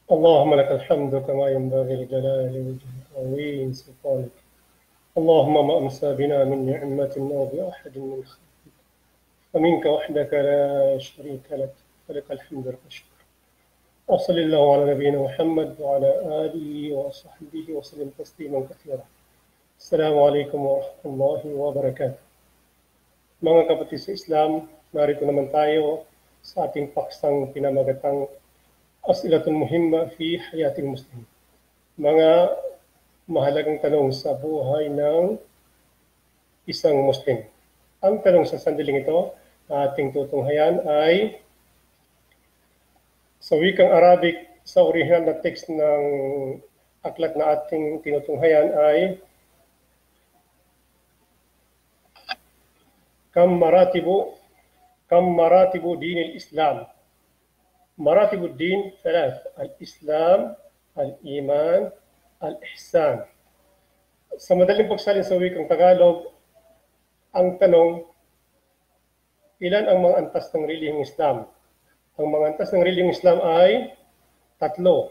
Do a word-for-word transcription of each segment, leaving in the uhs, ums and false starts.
اللهم لك الحمد كما ينبغي لجلال وجهك وعظيم سلطانك. اللهم ما أمسى بنا من نعمة أو بأحد من خير فمنك وحدك لا شريك لك، فلك الحمد لك الشكر. وصلى الله على نبينا محمد وعلى آله وصحبه وسلم تسليما كثيرا. Assalamu alaikum warahmatullahi wabarakatuh. Mga kapatid sa Islam, narito naman tayo sa ating paksang pinamagatang As'ilatul Muhimma fi Hayatil Muslim. Mga mahalagang tanong sa buhay ng isang Muslim. Ang tanong sa sandaling ito na ating tutunghayan ay sa wikang Arabic, sa orihinal na text ng aklat na ating tinutunghayan ay Kam maratibu Kam maratibu din al-Islam. Maratibu din thalath, al-Islam, al-Iman, al-Ihsan. Sa madaling pagsalin sa wikang Tagalog, ang tanong, ilan ang mga antas ng relihiyong Islam? Ang mga antas ng relihiyong Islam ay tatlo.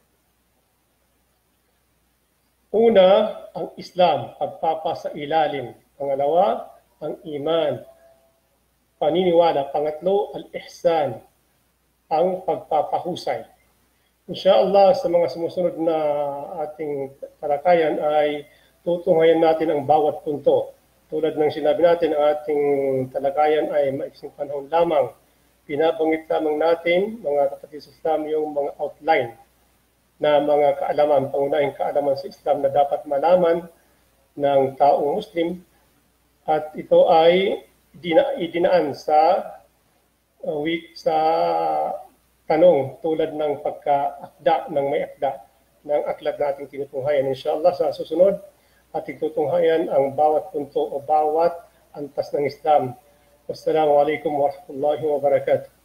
Una, ang Islam, pagpapasa ilalim. Pangalawa, ang Iman, paniniwala. Pangatlo, al-Ihsan, ang pagpapahusay. Insyaallah, sa mga sumusunod na ating talakayan ay tutunghayan natin ang bawat punto. Tulad ng sinabi natin, ang ating talakayan ay maiksing panahon lamang. Pinabanggit lamang natin, mga kapatid sa Islam, yung mga outline na mga kaalaman, pangunahing kaalaman sa Islam na dapat malaman ng taong Muslim. At ito ay idina, idinaan sa uh, week sa tanong tulad ng pagka-akda ng may akda ng aklat na ating tinutunghayan. Inshallah, sa susunod ating tutunghayan ang bawat punto o bawat antas ng Islam. Wassalamu alaikum warahmatullahi wabarakatuh.